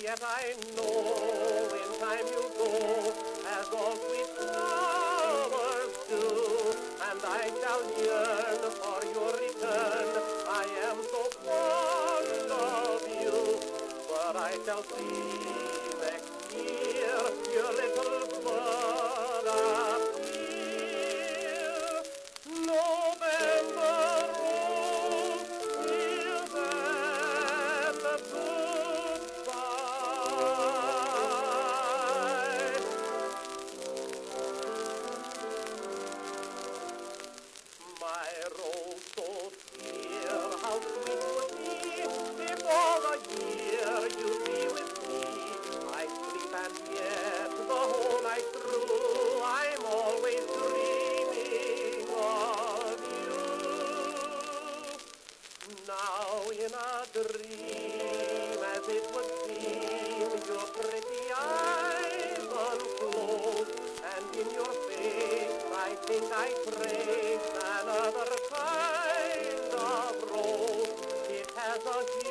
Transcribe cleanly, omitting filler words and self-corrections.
yet I know in time you'll go, as all sweet flowers do, and I shall yearn for your return. I am so fond of you, but I shall see next year your little bud appear. November rose, hear that goodbye. My rose so dear, how sweet would be if all the year you'd be with me. I sleep and yet the whole night through I'm always dreaming of you. Now in a dream, as it would seem, your pretty eyes unclose, and in your face I think I trace another kind of rose. It has a